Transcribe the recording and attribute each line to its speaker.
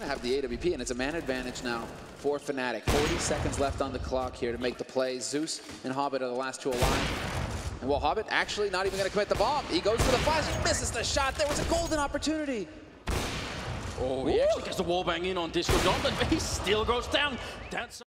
Speaker 1: Have the AWP, and it's a man advantage now for Fnatic. 40 seconds left on the clock here to make the play. Zeus and Hobbit are the last two alive. And well, Hobbit actually not even going to commit the bomb. He goes for the flash, he misses the shot. There was a golden opportunity.
Speaker 2: Oh, he actually gets the wall bang in on Disco Dolpan, but he still goes down. That's